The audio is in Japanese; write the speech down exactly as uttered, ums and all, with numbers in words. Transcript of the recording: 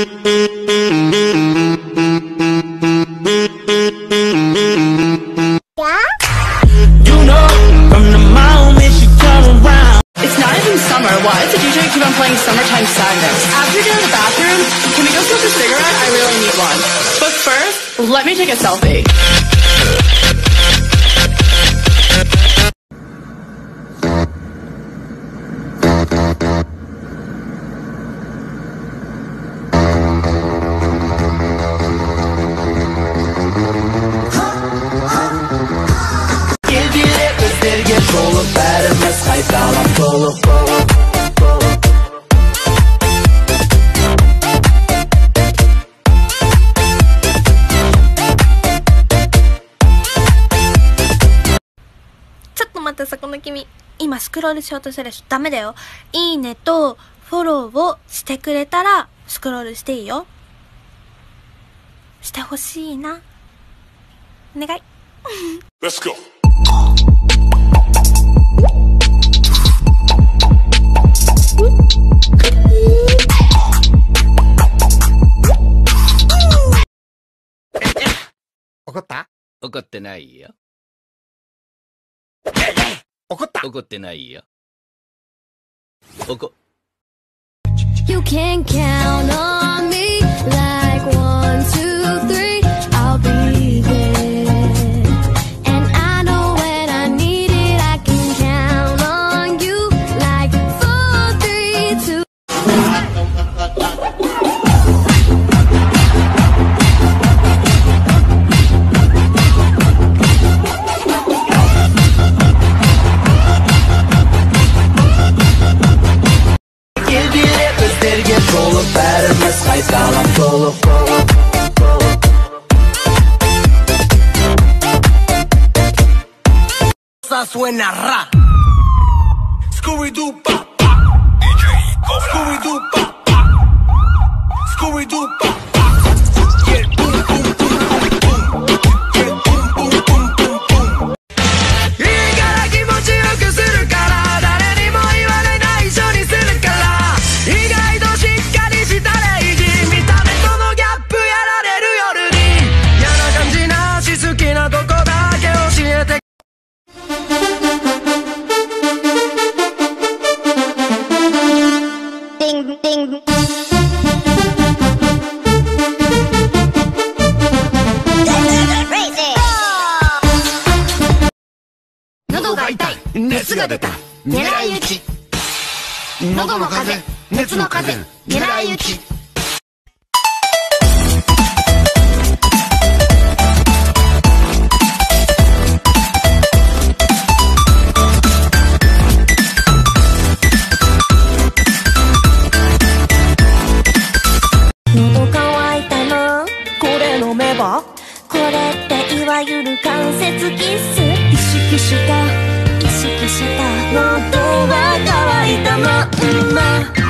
Why does the D J keep on playing Summertime Sadness? After you're in the bathroom, can we go smoke a cigarette? I really need one. But first, let me take a selfie. Give you it, but still get full of bad and this hype down, I'm full of full of 待って、そこの君、今スクロールしようとしてるでしょ。ダメだよ。いいねとフォローをしてくれたらスクロールしていいよ。してほしいな。お願い。 Let's go. 怒った？ 怒ってないよ。 怒った？ 怒ってないよ。怒。 You can count on me like one, two, three. I'll be there. And I know when I need it, I can count on you like four, three, two. さ suena ra. Scooby Doo pa. Scooby Doo pa. Scooby Doo pa. Yeah, boom boom boom boom boom. Yeah, boom boom boom boom boom. いいから気持ちよくするから誰にも言われない一緒にするから意外としっかりしたレイジ見た目とのギャップやられる夜に嫌な感じなし好きなとこだけ教えて喉が痛い、熱が出た、狙い撃ち。喉の風、熱の風、狙い撃ち。 喉乾いたな、これ飲めば。これっていわゆる関節キス。意識した意識した喉が渇いたまんま